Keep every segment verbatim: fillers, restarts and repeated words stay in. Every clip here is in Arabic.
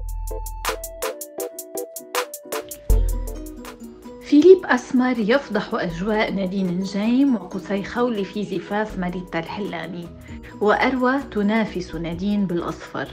فيليب أسمر يفضح أجواء نادين نجيم وقصي خولي في زفاف ماريتا الحلاني، وأروى تنافس نادين بالأصفر.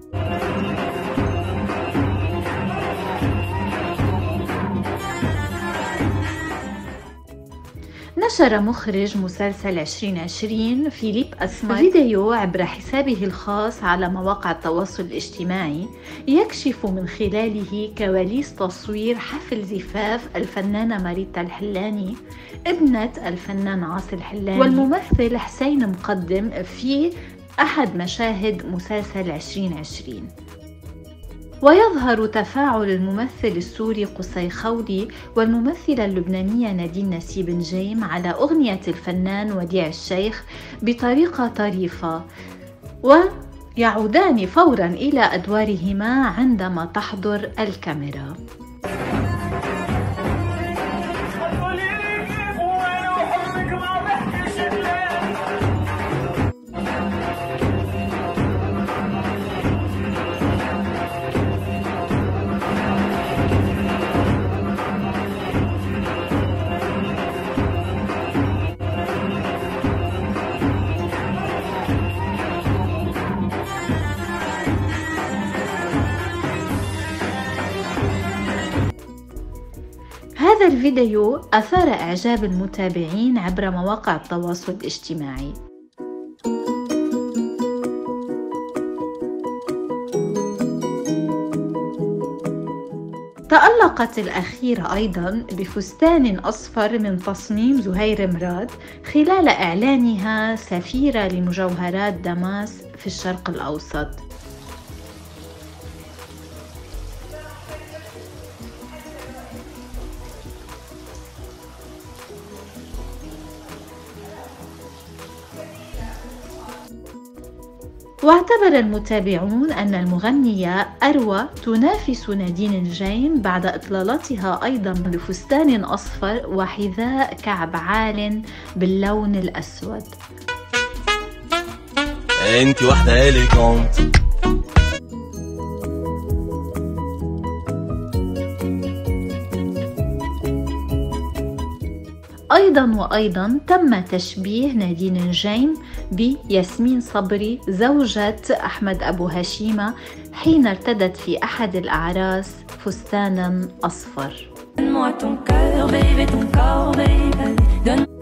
نشر مخرج مسلسل عشرين عشرين فيليب أسمر فيديو عبر حسابه الخاص على مواقع التواصل الاجتماعي يكشف من خلاله كواليس تصوير حفل زفاف الفنانة ماريتا الحلاني ابنة الفنان عاصي الحلاني والممثل حسين مقدم في أحد مشاهد مسلسل عشرين عشرين. ويظهر تفاعل الممثل السوري قصي خولي والممثلة اللبنانية نادين نسيب نجيم على أغنية الفنان وديع الشيخ بطريقة طريفة، ويعودان فوراً إلى أدوارهما عندما تحضر الكاميرا. هذا الفيديو أثار إعجاب المتابعين عبر مواقع التواصل الاجتماعي. تألقت الأخيرة أيضاً بفستان أصفر من تصميم زهير مراد خلال إعلانها سفيرة لمجوهرات دماس في الشرق الأوسط. واعتبر المتابعون أن المغنية أروى تنافس نادين نجيم بعد إطلالتها أيضا بفستان أصفر وحذاء كعب عال باللون الأسود. انت واحدة إليجانت. أيضاً وأيضاً تم تشبيه نادين نجيم بياسمين صبري زوجة أحمد أبو هشيمة حين ارتدت في أحد الأعراس فستاناً أصفر.